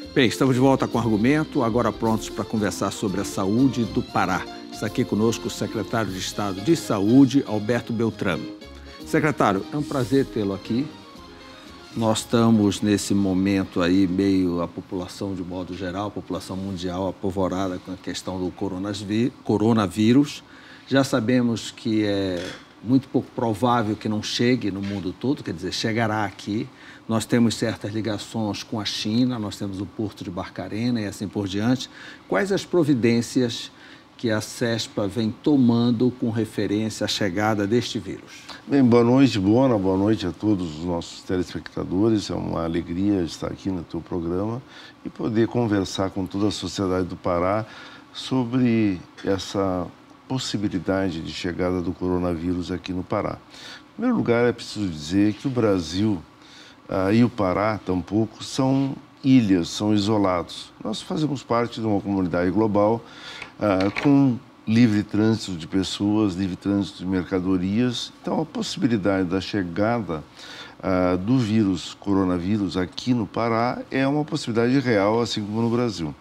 Bem, estamos de volta com o Argumento, agora prontos para conversar sobre a saúde do Pará. Está aqui conosco o secretário de Estado de Saúde, Alberto Beltrame. Secretário, é um prazer tê-lo aqui. Nós estamos nesse momento aí, meio a população de modo geral, a população mundial apavorada com a questão do coronavírus. Já sabemos que é muito pouco provável que não chegue no mundo todo, quer dizer, chegará aqui. Nós temos certas ligações com a China, nós temos o Porto de Barcarena e assim por diante. Quais as providências que a CESPA vem tomando com referência à chegada deste vírus? Bem, boa noite, Bona, boa noite a todos os nossos telespectadores. É uma alegria estar aqui no teu programa e poder conversar com toda a sociedade do Pará sobre essa possibilidade de chegada do coronavírus aqui no Pará. Em primeiro lugar, é preciso dizer que o Brasil e o Pará, tampouco, são ilhas, são isolados. Nós fazemos parte de uma comunidade global com livre trânsito de pessoas, livre trânsito de mercadorias. Então, a possibilidade da chegada do coronavírus aqui no Pará é uma possibilidade real, assim como no Brasil.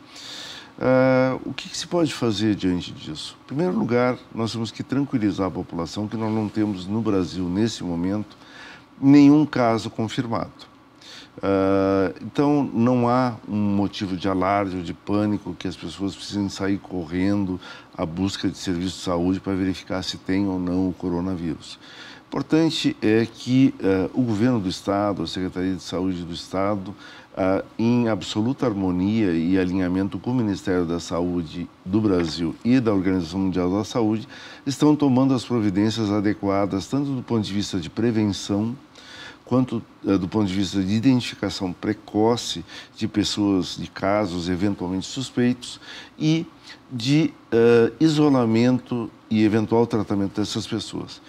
O que se pode fazer diante disso? Em primeiro lugar, nós temos que tranquilizar a população que nós não temos no Brasil, nesse momento, nenhum caso confirmado. Então, não há um motivo de alarde ou de pânico que as pessoas precisem sair correndo à busca de serviço de saúde para verificar se tem ou não o coronavírus. Importante é que o governo do Estado, a Secretaria de Saúde do Estado, em absoluta harmonia e alinhamento com o Ministério da Saúde do Brasil e da Organização Mundial da Saúde, estão tomando as providências adequadas, tanto do ponto de vista de prevenção, quanto do ponto de vista de identificação precoce de pessoas, de casos eventualmente suspeitos e de isolamento e eventual tratamento dessas pessoas.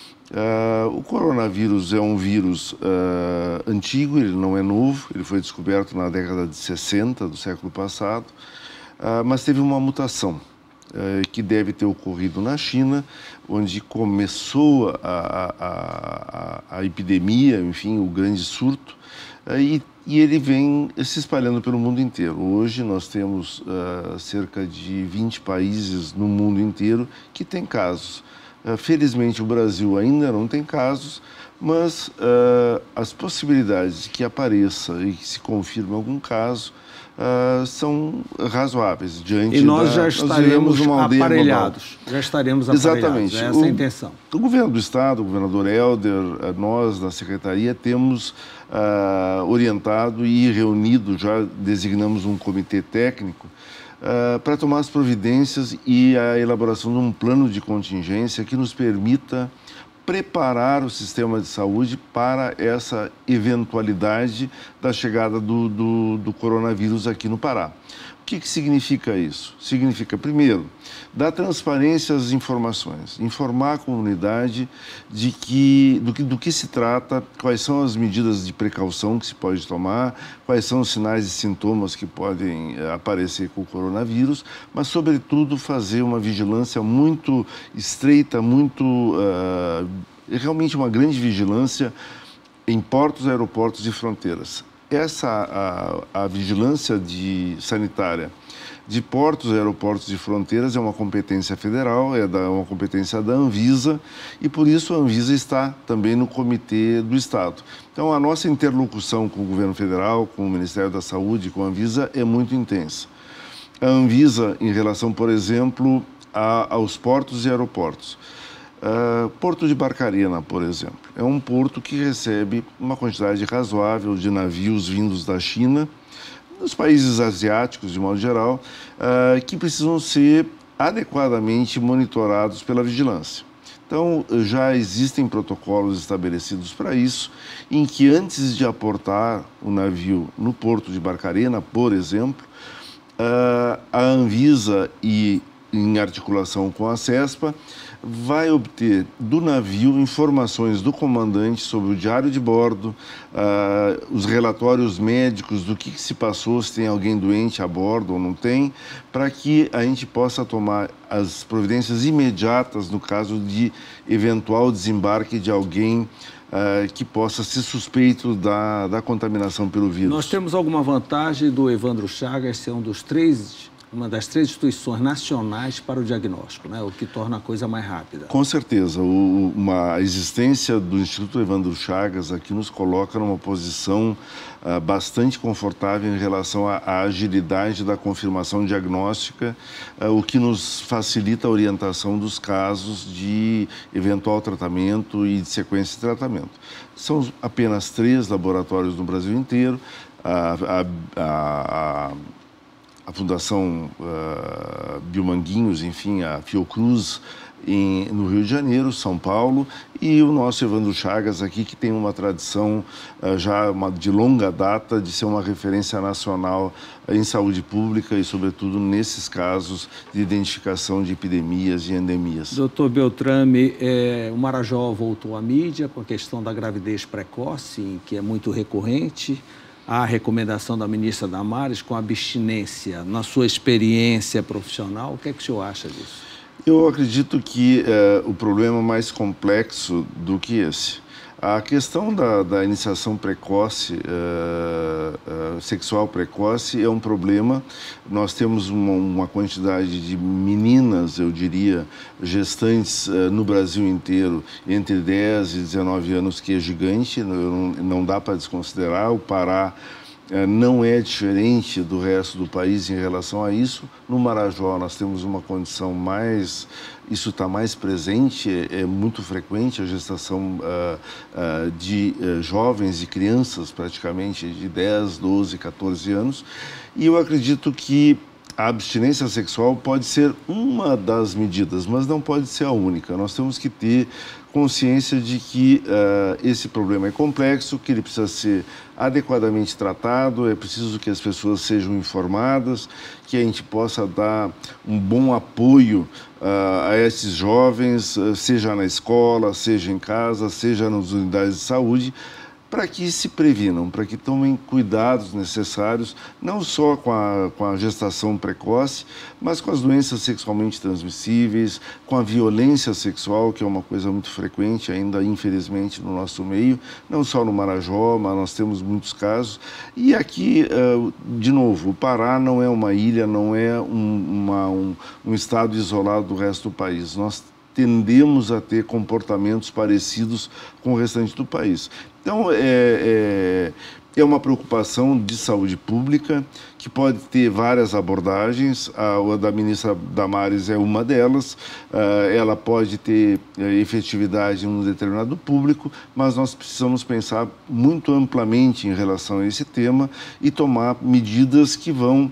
O coronavírus é um vírus antigo, ele não é novo, ele foi descoberto na década de 60 do século passado, mas teve uma mutação que deve ter ocorrido na China, onde começou a epidemia, enfim, o grande surto, e ele vem se espalhando pelo mundo inteiro. Hoje nós temos cerca de 20 países no mundo inteiro que têm casos. Felizmente o Brasil ainda não tem casos, mas as possibilidades de que apareça e que se confirme algum caso são razoáveis. E nós já estaremos aparelhados. Já estaremos aparelhados. Exatamente. Essa é a intenção. O governo do Estado, o governador Helder, nós da Secretaria temos orientado e reunido, já designamos um comitê técnico para tomar as providências e a elaboração de um plano de contingência que nos permita preparar o sistema de saúde para essa eventualidade da chegada do coronavírus aqui no Pará. O que significa isso? Significa, primeiro, dar transparência às informações, informar a comunidade do que se trata, quais são as medidas de precaução que se pode tomar, quais são os sinais e sintomas que podem aparecer com o coronavírus, mas, sobretudo, fazer uma vigilância muito estreita, realmente uma grande vigilância em portos, aeroportos e fronteiras. A vigilância sanitária de portos, aeroportos e fronteiras é uma competência federal, é uma competência da Anvisa e, por isso, a Anvisa está também no Comitê do Estado. Então, a nossa interlocução com o governo federal, com o Ministério da Saúde, com a Anvisa, é muito intensa. A Anvisa, em relação, por exemplo, aos portos e aeroportos. Porto de Barcarena, por exemplo, é um porto que recebe uma quantidade razoável de navios vindos da China, dos países asiáticos, de modo geral, que precisam ser adequadamente monitorados pela vigilância. Então, já existem protocolos estabelecidos para isso, em que antes de aportar o navio no Porto de Barcarena, por exemplo, a Anvisa em articulação com a CESPA, vai obter do navio informações do comandante sobre o diário de bordo, os relatórios médicos do que se passou, se tem alguém doente a bordo ou não tem, para que a gente possa tomar as providências imediatas no caso de eventual desembarque de alguém que possa ser suspeito da contaminação pelo vírus. Nós temos alguma vantagem do Evandro Chagas ser uma das 3 instituições nacionais para o diagnóstico, né? O que torna a coisa mais rápida. Com certeza. A existência do Instituto Evandro Chagas aqui nos coloca numa posição bastante confortável em relação à agilidade da confirmação diagnóstica, o que nos facilita a orientação dos casos de eventual tratamento e de sequência de tratamento. São apenas 3 laboratórios no Brasil inteiro. A Fundação Biomanguinhos, enfim, a Fiocruz no Rio de Janeiro, São Paulo, e o nosso Evandro Chagas aqui, que tem uma tradição de longa data de ser uma referência nacional em saúde pública e, sobretudo, nesses casos de identificação de epidemias e endemias. Doutor Beltrame, o Marajó voltou à mídia com a questão da gravidez precoce, que é muito recorrente. A recomendação da ministra Damares com abstinência. Na sua experiência profissional, o que é que o senhor acha disso? Eu acredito que o problema é mais complexo do que esse. A questão da iniciação precoce, sexual precoce, é um problema. Nós temos uma quantidade de meninas, eu diria, gestantes no Brasil inteiro, entre 10 e 19 anos, que é gigante, não dá para desconsiderar. O Pará não é diferente do resto do país em relação a isso. No Marajó nós temos uma condição mais... Isso está mais presente, é muito frequente a gestação de jovens e crianças, praticamente de 10, 12, 14 anos. E eu acredito que a abstinência sexual pode ser uma das medidas, mas não pode ser a única. Nós temos que ter consciência de que esse problema é complexo, que ele precisa ser adequadamente tratado, é preciso que as pessoas sejam informadas, que a gente possa dar um bom apoio a esses jovens, seja na escola, seja em casa, seja nas unidades de saúde, para que se previnam, para que tomem cuidados necessários, não só com a gestação precoce, mas com as doenças sexualmente transmissíveis, com a violência sexual, que é uma coisa muito frequente ainda, infelizmente, no nosso meio, não só no Marajó, mas nós temos muitos casos. E aqui, de novo, o Pará não é uma ilha, não é um estado isolado do resto do país. Nós tendemos a ter comportamentos parecidos com o restante do país. Então, é uma preocupação de saúde pública que pode ter várias abordagens. A da ministra Damares é uma delas. Ela pode ter efetividade em um determinado público, mas nós precisamos pensar muito amplamente em relação a esse tema e tomar medidas que vão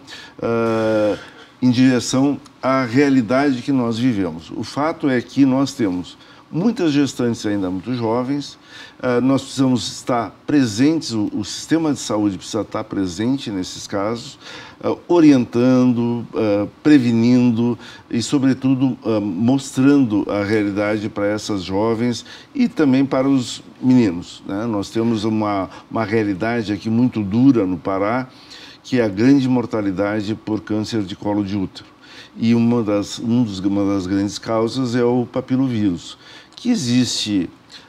em direção à realidade que nós vivemos. O fato é que nós temos muitas gestantes ainda muito jovens, nós precisamos estar presentes, o sistema de saúde precisa estar presente nesses casos, orientando, prevenindo e, sobretudo, mostrando a realidade para essas jovens e também para os meninos, né? Nós temos uma realidade aqui muito dura no Pará, que é a grande mortalidade por câncer de colo de útero. E uma das grandes causas é o papilovírus, que existe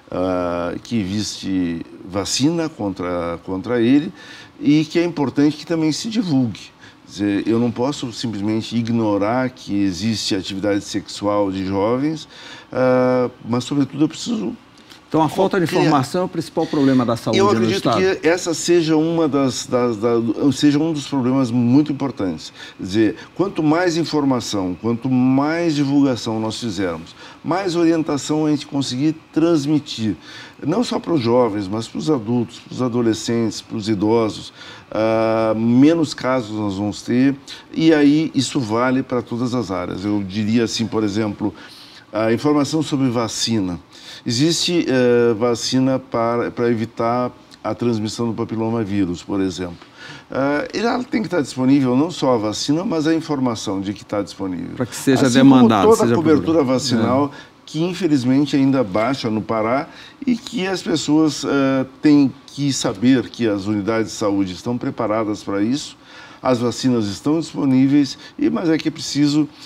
vacina contra ele e que é importante que também se divulgue. Quer dizer, eu não posso simplesmente ignorar que existe atividade sexual de jovens, mas, sobretudo, eu preciso... Então, a falta de informação é o principal problema da saúde no Estado? Eu acredito que essa seja seja um dos problemas muito importantes. Quer dizer, quanto mais informação, quanto mais divulgação nós fizermos, mais orientação a gente conseguir transmitir, não só para os jovens, mas para os adultos, para os adolescentes, para os idosos, menos casos nós vamos ter, e aí isso vale para todas as áreas. Eu diria assim, por exemplo, a informação sobre vacina. Existe vacina para evitar a transmissão do papilomavírus, por exemplo. Ela tem que estar disponível não só a vacina, mas a informação de que está disponível. Para que seja demandado. Como toda a cobertura vacinal, que infelizmente ainda baixa no Pará e que as pessoas têm que saber que as unidades de saúde estão preparadas para isso, as vacinas estão disponíveis, mas é que é preciso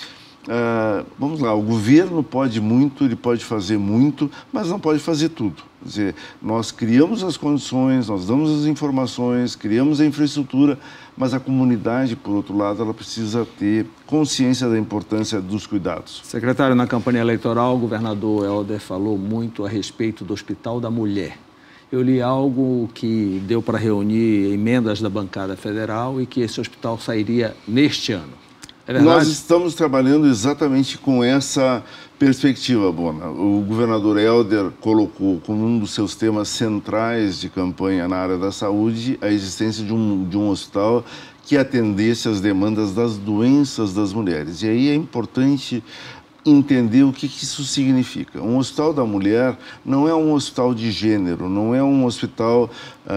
vamos lá, o governo pode muito, ele pode fazer muito, mas não pode fazer tudo. Quer dizer, nós criamos as condições, nós damos as informações, criamos a infraestrutura, mas a comunidade, por outro lado, ela precisa ter consciência da importância dos cuidados. Secretário, na campanha eleitoral, o governador Helder falou muito a respeito do Hospital da Mulher. Eu li algo que deu para reunir emendas da bancada federal e que esse hospital sairia neste ano. É verdade? Nós estamos trabalhando exatamente com essa perspectiva, Bona. O governador Helder colocou como um dos seus temas centrais de campanha na área da saúde a existência de um hospital que atendesse às demandas das doenças das mulheres. E aí é importante entender o que isso significa. Um hospital da mulher não é um hospital de gênero, não é um hospital...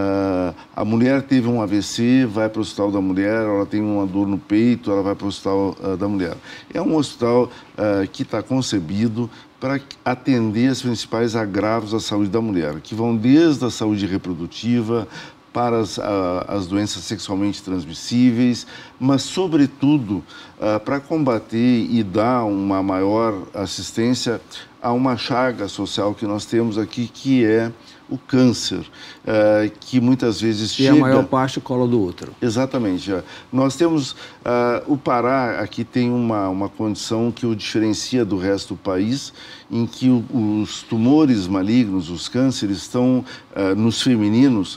a mulher teve um AVC, vai para o hospital da mulher, ela tem uma dor no peito, ela vai para o hospital da mulher. É um hospital que está concebido para atender os principais agravos da saúde da mulher, que vão desde a saúde reprodutiva, para as doenças sexualmente transmissíveis, mas, sobretudo, para combater e dar uma maior assistência a uma chaga social que nós temos aqui, que é o câncer, que muitas vezes chega... E a maior parte colo do útero. Exatamente. Nós temos... o Pará aqui tem uma condição que o diferencia do resto do país, em que os tumores malignos, os cânceres, estão nos femininos.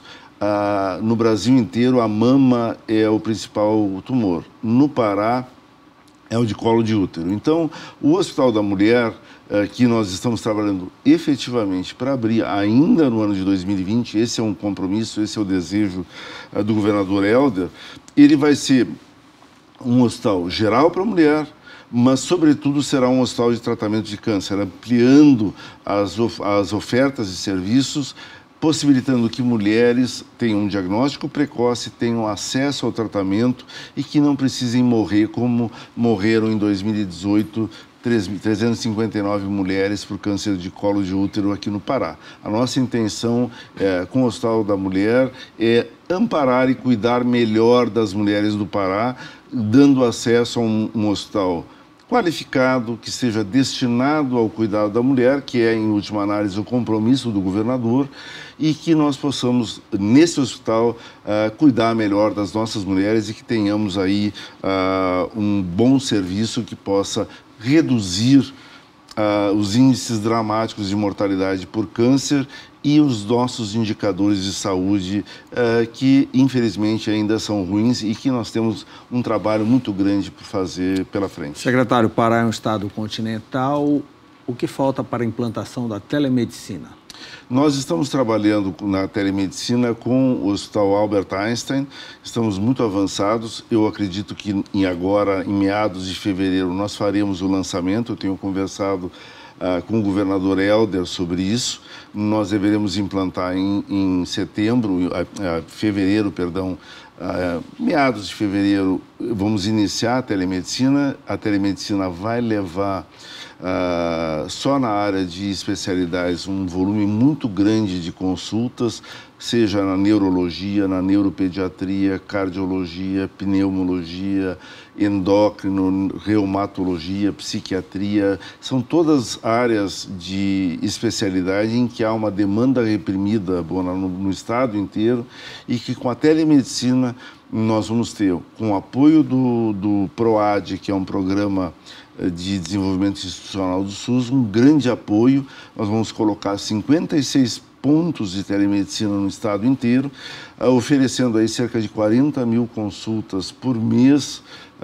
No Brasil inteiro, a mama é o principal tumor. No Pará, é o de colo de útero. Então, o Hospital da Mulher, que nós estamos trabalhando efetivamente para abrir ainda no ano de 2020, esse é um compromisso, esse é o desejo do governador Helder, ele vai ser um hospital geral para a mulher, mas, sobretudo, será um hospital de tratamento de câncer, ampliando as ofertas de serviços, possibilitando que mulheres tenham um diagnóstico precoce, tenham acesso ao tratamento e que não precisem morrer como morreram em 2018 359 mulheres por câncer de colo de útero aqui no Pará. A nossa intenção com o Hospital da Mulher é amparar e cuidar melhor das mulheres do Pará, dando acesso a um hospital qualificado, que seja destinado ao cuidado da mulher, que é, em última análise, o compromisso do governador, e que nós possamos, nesse hospital, cuidar melhor das nossas mulheres e que tenhamos aí um bom serviço que possa reduzir os índices dramáticos de mortalidade por câncer e os nossos indicadores de saúde que, infelizmente, ainda são ruins e que nós temos um trabalho muito grande por fazer pela frente. Secretário, o Pará é um estado continental. O que falta para a implantação da telemedicina? Nós estamos trabalhando na telemedicina com o Hospital Albert Einstein, estamos muito avançados. Eu acredito que agora, em meados de fevereiro, nós faremos o lançamento. Eu tenho conversado com o governador Helder sobre isso. Nós deveremos implantar em fevereiro, meados de fevereiro, vamos iniciar a telemedicina. A telemedicina vai levar, só na área de especialidades, um volume muito grande de consultas, seja na neurologia, na neuropediatria, cardiologia, pneumologia, endócrino, reumatologia, psiquiatria. São todas áreas de especialidade em que há uma demanda reprimida no estado inteiro e que, com a telemedicina, nós vamos ter, com o apoio do PROAD, que é um programa de desenvolvimento institucional do SUS, um grande apoio. Nós vamos colocar 56 pontos de telemedicina no estado inteiro, oferecendo aí cerca de 40 mil consultas por mês.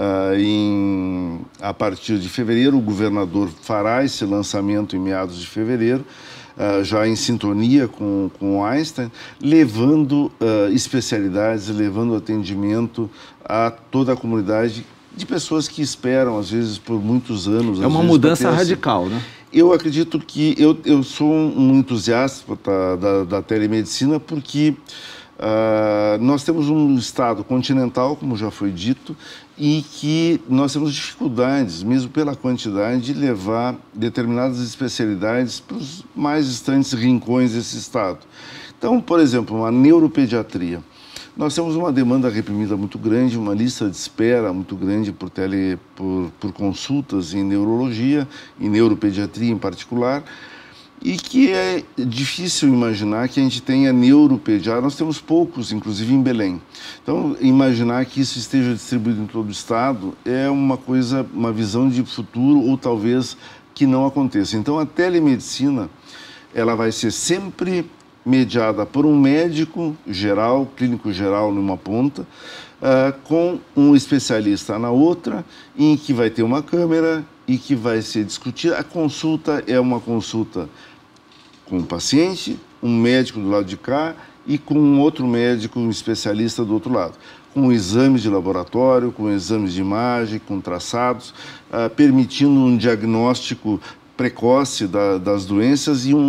A partir de fevereiro, o governador fará esse lançamento em meados de fevereiro, já em sintonia com o Einstein, levando especialidades, levando atendimento a toda a comunidade de pessoas que esperam, às vezes, por muitos anos. É uma mudança radical, né? Eu acredito que eu sou um entusiasta da telemedicina porque nós temos um estado continental, como já foi dito, e que nós temos dificuldades, mesmo pela quantidade, de levar determinadas especialidades para os mais distantes rincões desse estado. Então, por exemplo, uma neuropediatria. Nós temos uma demanda reprimida muito grande, uma lista de espera muito grande por consultas em neurologia, em neuropediatria em particular, e que é difícil imaginar que a gente tenha neuropediatra. Nós temos poucos, inclusive em Belém. Então, imaginar que isso esteja distribuído em todo o estado é uma visão de futuro, ou talvez que não aconteça. Então, a telemedicina, ela vai ser sempre mediada por um médico geral, clínico geral numa ponta, com um especialista na outra, em que vai ter uma câmera e que vai ser discutida. A consulta é uma consulta com o paciente, um médico do lado de cá e com um outro médico, um especialista do outro lado, com exames de laboratório, com exames de imagem, com traçados, permitindo um diagnóstico precoce das doenças e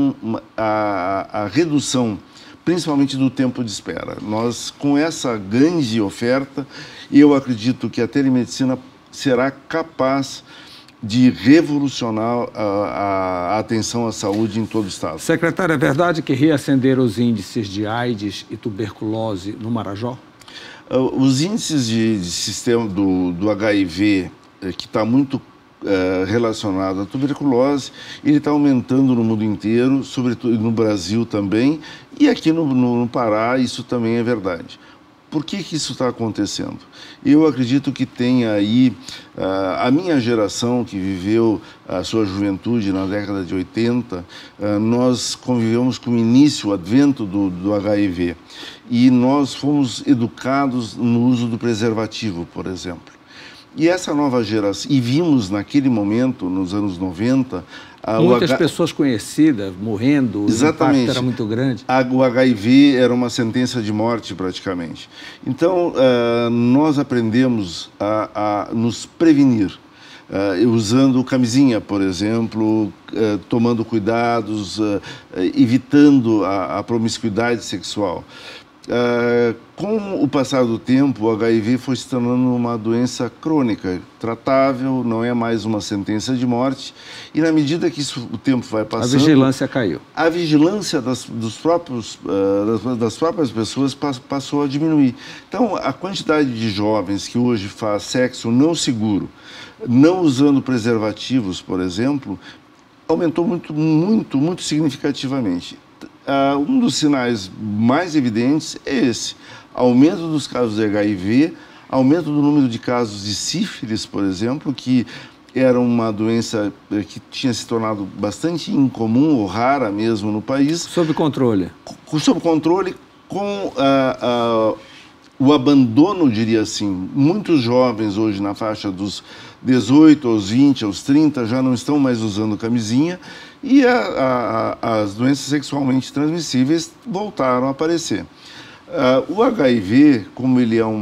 a redução, principalmente do tempo de espera. Nós, com essa grande oferta, eu acredito que a telemedicina será capaz de revolucionar a atenção à saúde em todo o estado. Secretário, é verdade que reacenderam os índices de AIDS e tuberculose no Marajó? Os índices de sistema do HIV, que está muito relacionado à tuberculose, ele está aumentando no mundo inteiro, sobretudo no Brasil também, e aqui no Pará isso também é verdade. Por que isso está acontecendo? Eu acredito que tem aí a minha geração que viveu a sua juventude na década de 80, nós convivemos com o início, o advento do HIV, e nós fomos educados no uso do preservativo, por exemplo. E essa nova geração, e vimos naquele momento, nos anos 90... Muitas pessoas conhecidas morrendo, exatamente, o impacto era muito grande. O HIV era uma sentença de morte, praticamente. Então, nós aprendemos a nos prevenir, usando camisinha, por exemplo, tomando cuidados, evitando a promiscuidade sexual. Com o passar do tempo, o HIV foi se tornando uma doença crônica, tratável, não é mais uma sentença de morte, e na medida que o tempo vai passando... A vigilância caiu. A vigilância das próprias pessoas passou a diminuir. Então, a quantidade de jovens que hoje faz sexo não seguro, não usando preservativos, por exemplo, aumentou muito significativamente. Um dos sinais mais evidentes é esse: aumento dos casos de HIV, aumento do número de casos de sífilis, por exemplo, que era uma doença que tinha se tornado bastante incomum ou rara mesmo no país. Sob controle. Sob controle, com o abandono, diria assim. Muitos jovens hoje na faixa dos 18 aos 20, aos 30, já não estão mais usando camisinha, e as doenças sexualmente transmissíveis voltaram a aparecer. O HIV, como ele é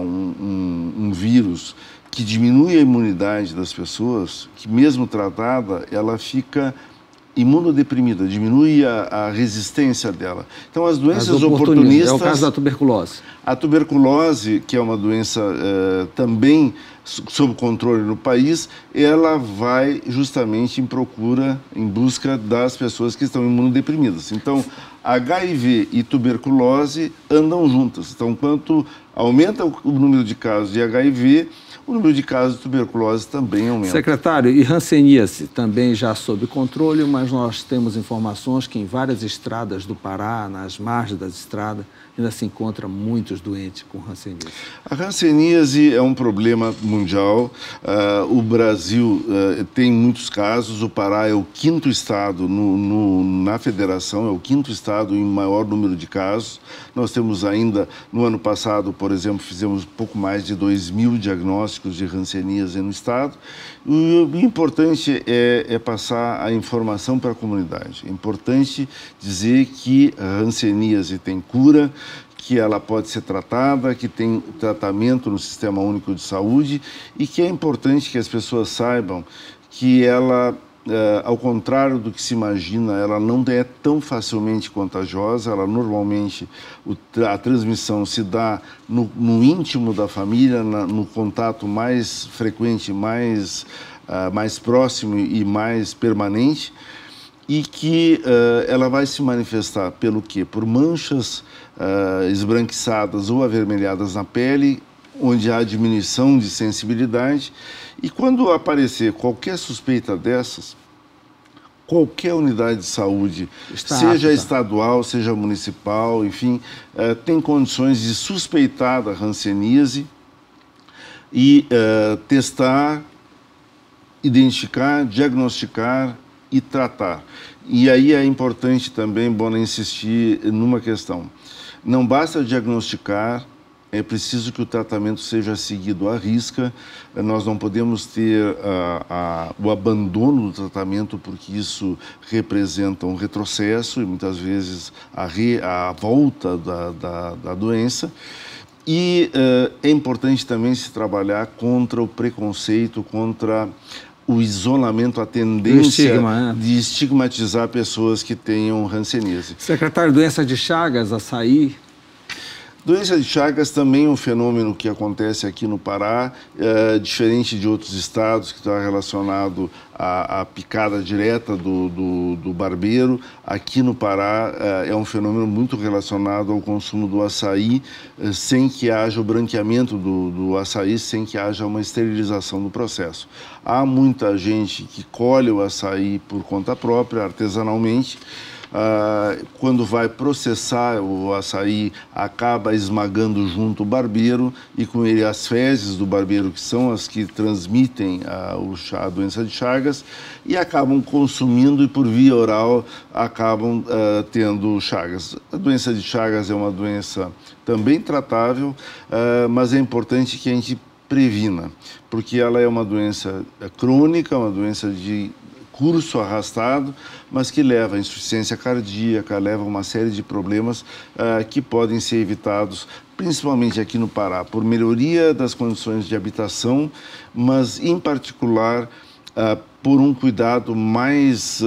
um vírus que diminui a imunidade das pessoas, que mesmo tratada, ela fica imunodeprimida, diminui a resistência dela. Então, as doenças oportunistas... É o caso da tuberculose. A tuberculose, que é uma doença também sob controle no país, ela vai justamente em busca das pessoas que estão imunodeprimidas. Então, HIV e tuberculose andam juntas. Então, quanto aumenta o número de casos de HIV, o número de casos de tuberculose também aumenta. Secretário, e hanseníase também já sob controle, mas nós temos informações que em várias estradas do Pará, nas margens das estradas, ainda se encontra muitos doentes com hanseníase. A hanseníase é um problema mundial. O Brasil tem muitos casos. O Pará é o quinto estado na federação, é o quinto estado em maior número de casos. Nós temos ainda, no ano passado, por exemplo, fizemos pouco mais de 2.000 diagnósticos de hanseníase no estado. O importante é passar a informação para a comunidade. É importante dizer que a hanseníase tem cura, que ela pode ser tratada, que tem tratamento no Sistema Único de Saúde, e que é importante que as pessoas saibam que ela, ao contrário do que se imagina, ela não é tão facilmente contagiosa. Ela normalmente, a transmissão se dá no íntimo da família, no contato mais frequente, mais próximo e mais permanente. e que ela vai se manifestar pelo quê? Por manchas esbranquiçadas ou avermelhadas na pele, onde há diminuição de sensibilidade, e quando aparecer qualquer suspeita dessas, qualquer unidade de saúde, seja estadual, seja municipal, enfim, tem condições de suspeitar da hanseníase e testar, identificar, diagnosticar e tratar. E aí é importante também, Bona, insistir numa questão. Não basta diagnosticar, é preciso que o tratamento seja seguido à risca. Nós não podemos ter o abandono do tratamento, porque isso representa um retrocesso e muitas vezes a volta da doença. E é importante também se trabalhar contra o preconceito, contra o isolamento, a tendência de estigmatizar pessoas que tenham hanseníase. Secretário, doença de Chagas, açaí? Doença de Chagas também é um fenômeno que acontece aqui no Pará, diferente de outros estados, que está relacionado à picada direta do barbeiro. Aqui no Pará é um fenômeno muito relacionado ao consumo do açaí, sem que haja o branqueamento do açaí, sem que haja uma esterilização do processo. Há muita gente que colhe o açaí por conta própria, artesanalmente. Quando vai processar o açaí, acaba esmagando junto o barbeiro e com ele as fezes do barbeiro, que são as que transmitem a doença de Chagas, e acabam consumindo e por via oral acabam tendo Chagas. A doença de Chagas é uma doença também tratável, mas é importante que a gente previna, porque ela é uma doença crônica, uma doença de curso arrastado, mas que leva a insuficiência cardíaca, leva a uma série de problemas que podem ser evitados, principalmente aqui no Pará, por melhoria das condições de habitação, mas, em particular, por um cuidado mais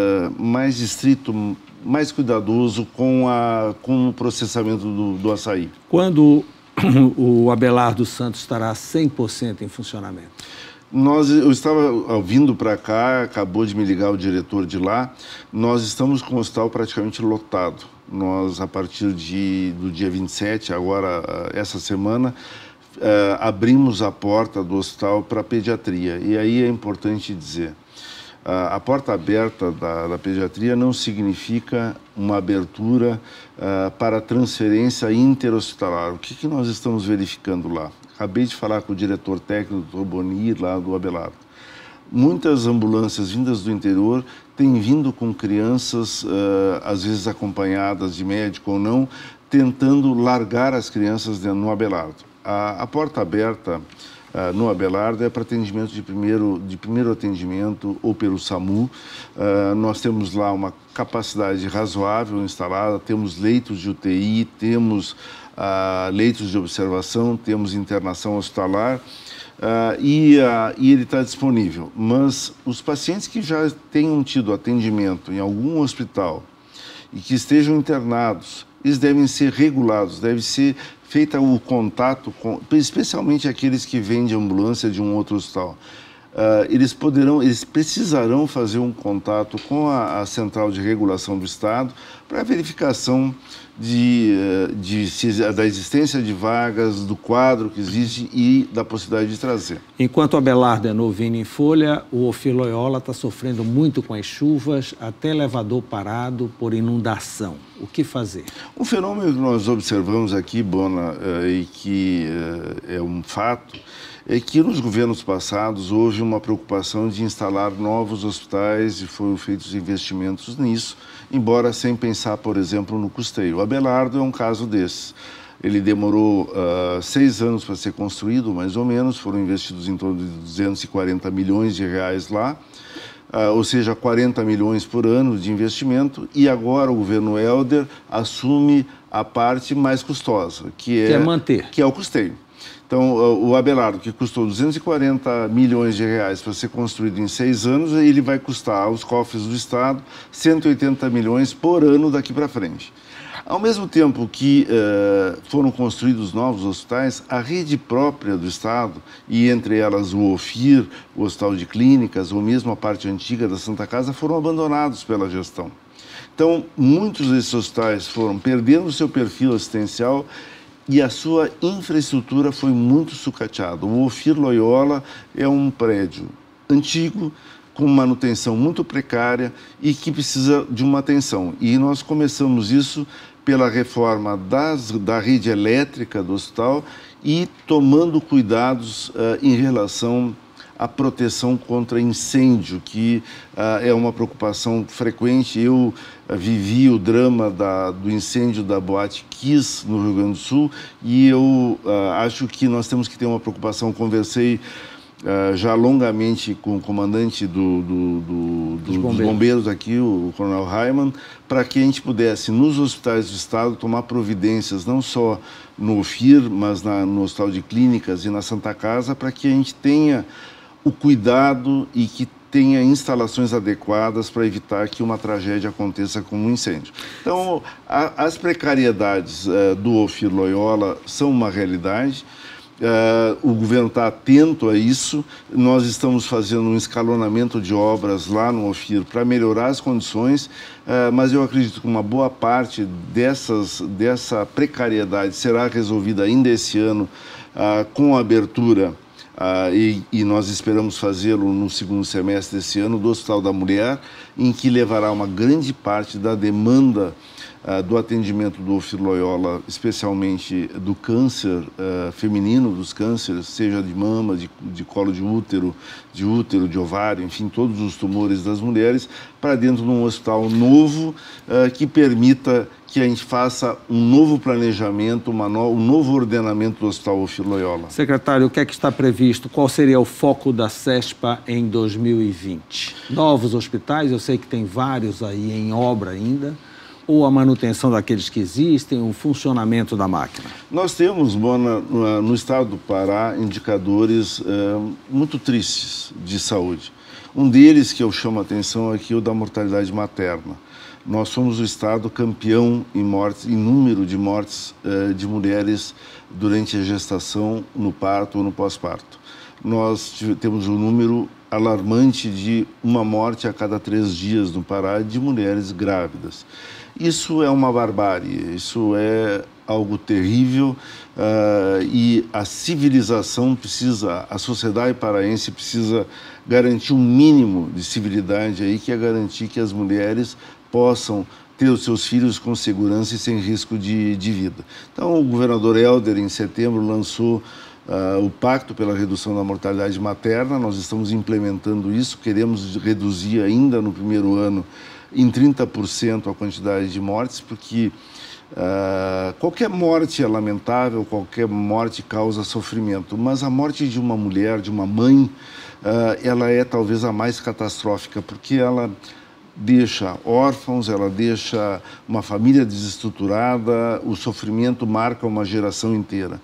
estrito, mais cuidadoso com o processamento do açaí. Quando o Abelardo Santos estará 100% em funcionamento? Eu estava vindo para cá, acabou de me ligar o diretor de lá, nós estamos com o hospital praticamente lotado. Nós, a partir do dia 27, agora, essa semana, abrimos a porta do hospital para a pediatria. E aí é importante dizer, a porta aberta da pediatria não significa uma abertura para transferência interhospitalar. O que nós estamos verificando lá? Acabei de falar com o diretor técnico, o Dr. Boni, lá do Abelardo. Muitas ambulâncias vindas do interior têm vindo com crianças, às vezes acompanhadas de médico ou não, tentando largar as crianças no Abelardo. A porta aberta no Abelardo é para atendimento de primeiro atendimento ou pelo SAMU. Nós temos lá uma capacidade razoável instalada, temos leitos de UTI, temos leitos de observação, temos internação hospitalar e ele está disponível. Mas os pacientes que já tenham tido atendimento em algum hospital e que estejam internados, eles devem ser regulados, deve ser feito o contato, especialmente aqueles que vêm de ambulância de um outro hospital. Eles precisarão fazer um contato com a Central de Regulação do Estado para verificação da existência de vagas, do quadro que existe e da possibilidade de trazer. Enquanto o Abelardo é novinho em folha, o Ofiloiola está sofrendo muito com as chuvas, até elevador parado por inundação. O que fazer? Um fenômeno que nós observamos aqui, Bona, e que é um fato, é que nos governos passados houve uma preocupação de instalar novos hospitais e foram feitos investimentos nisso, embora sem pensar, por exemplo, no custeio. O Abelardo é um caso desses. Ele demorou 6 anos para ser construído, mais ou menos, foram investidos em torno de 240 milhões de reais lá, ou seja, 40 milhões por ano de investimento, e agora o governo Helder assume a parte mais custosa, que é manter, que é o custeio. Então, o Abelardo, que custou 240 milhões de reais para ser construído em 6 anos, ele vai custar aos cofres do Estado 180 milhões por ano daqui para frente. Ao mesmo tempo que foram construídos novos hospitais, a rede própria do Estado, e entre elas o OFIR, o Hospital de Clínicas, ou mesmo a parte antiga da Santa Casa, foram abandonados pela gestão. Então, muitos desses hospitais foram perdendo o seu perfil assistencial e a sua infraestrutura foi muito sucateada. O OFIR Loyola é um prédio antigo, com manutenção muito precária e que precisa de uma atenção. E nós começamos isso pela reforma da rede elétrica do hospital e tomando cuidados em relação à proteção contra incêndio, que é uma preocupação frequente. Eu vivi o drama do incêndio da Boate Kiss, no Rio Grande do Sul, e eu acho que nós temos que ter uma preocupação. Conversei já longamente com o comandante dos bombeiros aqui, o Coronel Raiman, para que a gente pudesse, nos hospitais do Estado, tomar providências, não só no OFIR, mas no Hospital de Clínicas e na Santa Casa, para que a gente tenha o cuidado e que tenha instalações adequadas para evitar que uma tragédia aconteça como um incêndio. Então, as precariedades do OFIR Loyola são uma realidade. O governo está atento a isso. Nós estamos fazendo um escalonamento de obras lá no OFIR para melhorar as condições, mas eu acredito que uma boa parte dessa precariedade será resolvida ainda esse ano com a abertura, e nós esperamos fazê-lo no segundo semestre desse ano, do Hospital da Mulher, em que levará uma grande parte da demanda do atendimento do OFIR Loyola, especialmente do câncer feminino, dos cânceres, seja de mama, de colo de útero, de ovário, enfim, todos os tumores das mulheres, para dentro de um hospital novo que permita que a gente faça um novo planejamento, um novo ordenamento do Hospital OFIR Loyola. Secretário, o que é que está previsto? Qual seria o foco da CESPA em 2020? Novos hospitais, eu sei que tem vários aí em obra ainda, ou a manutenção daqueles que existem, o funcionamento da máquina? Nós temos, no estado do Pará, indicadores muito tristes de saúde. Um deles que eu chamo a atenção aqui é o da mortalidade materna. Nós somos o estado campeão em número de mortes de mulheres durante a gestação, no parto ou no pós-parto. Nós temos um número alarmante de uma morte a cada 3 dias no Pará de mulheres grávidas. Isso é uma barbárie, isso é algo terrível, e a civilização precisa, a sociedade paraense precisa garantir um mínimo de civilidade aí, que é garantir que as mulheres possam ter os seus filhos com segurança e sem risco de vida. Então, o governador Helder, em setembro, lançou o Pacto pela Redução da Mortalidade Materna. Nós estamos implementando isso, queremos reduzir ainda no primeiro ano em 30% a quantidade de mortes, porque qualquer morte é lamentável, qualquer morte causa sofrimento, mas a morte de uma mulher, de uma mãe, ela é talvez a mais catastrófica, porque ela deixa órfãos, ela deixa uma família desestruturada, o sofrimento marca uma geração inteira.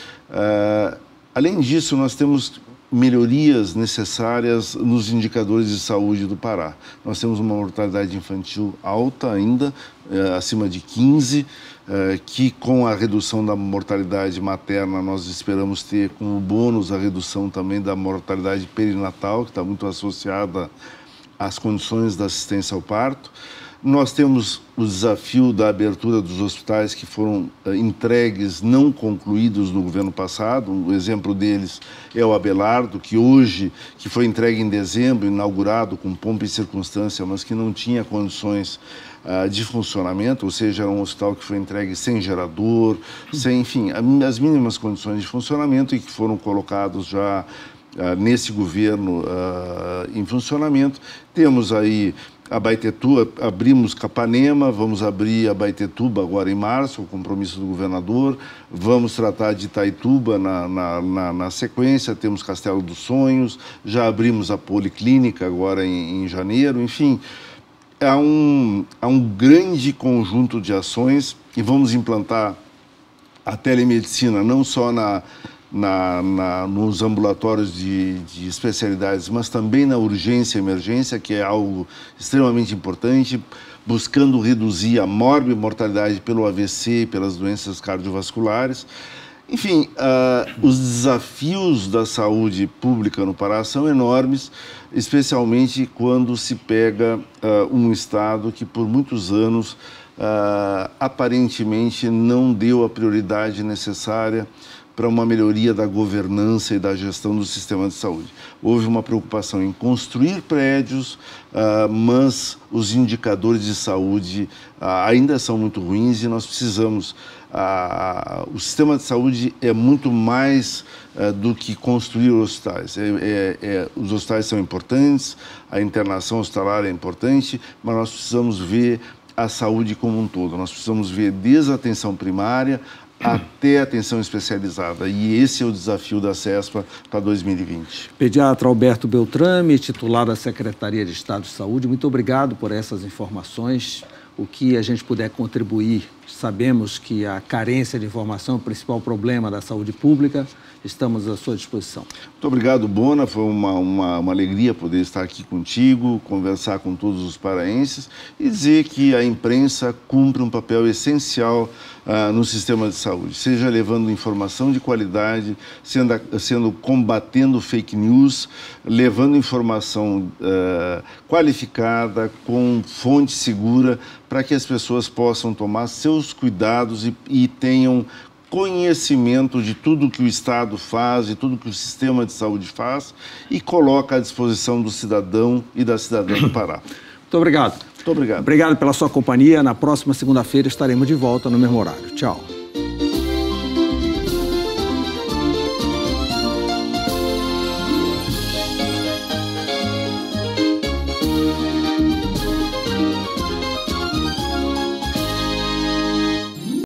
Além disso, nós temos melhorias necessárias nos indicadores de saúde do Pará. Nós temos uma mortalidade infantil alta ainda, acima de 15, que com a redução da mortalidade materna nós esperamos ter como bônus a redução também da mortalidade perinatal, que está muito associada às condições da assistência ao parto. Nós temos o desafio da abertura dos hospitais que foram entregues, não concluídos no governo passado. O exemplo deles é o Abelardo, que foi entregue em dezembro, inaugurado com pompa e circunstância, mas que não tinha condições de funcionamento, ou seja, era um hospital que foi entregue sem gerador, sem, enfim, as mínimas condições de funcionamento, e que foram colocados já nesse governo em funcionamento. Temos aí Abaetetuba, abrimos Capanema, vamos abrir Abaetetuba agora em março, o compromisso do governador, vamos tratar de Itaituba na sequência, temos Castelo dos Sonhos, já abrimos a Policlínica agora em janeiro, enfim, há um grande conjunto de ações, e vamos implantar a telemedicina não só nos ambulatórios de especialidades, mas também na urgência e emergência, que é algo extremamente importante. buscando reduzir a morbimortalidade pelo AVC e pelas doenças cardiovasculares. Enfim, os desafios da saúde pública no Pará são enormes, especialmente quando se pega um estado que por muitos anos aparentemente não deu a prioridade necessária para uma melhoria da governança e da gestão do sistema de saúde. Houve uma preocupação em construir prédios, mas os indicadores de saúde ainda são muito ruins e nós precisamos... o sistema de saúde é muito mais do que construir hospitais. Os hospitais são importantes, a internação hospitalar é importante, mas nós precisamos ver a saúde como um todo. Nós precisamos ver desde a atenção primária até a atenção especializada. E esse é o desafio da CESPA para 2020. Pediatra Alberto Beltrame, titular da Secretaria de Estado de Saúde, muito obrigado por essas informações. O que a gente puder contribuir, sabemos que a carência de informação é o principal problema da saúde pública, estamos à sua disposição. Muito obrigado, Bona, foi uma alegria poder estar aqui contigo, conversar com todos os paraenses e dizer que a imprensa cumpre um papel essencial no sistema de saúde, seja levando informação de qualidade, combatendo fake news, levando informação qualificada, com fonte segura, para que as pessoas possam tomar seus cuidados e tenham conhecimento de tudo que o Estado faz, de tudo que o sistema de saúde faz e coloca à disposição do cidadão e da cidadã do Pará. Muito obrigado. Muito obrigado. Obrigado pela sua companhia. Na próxima segunda-feira estaremos de volta no mesmo horário. Tchau.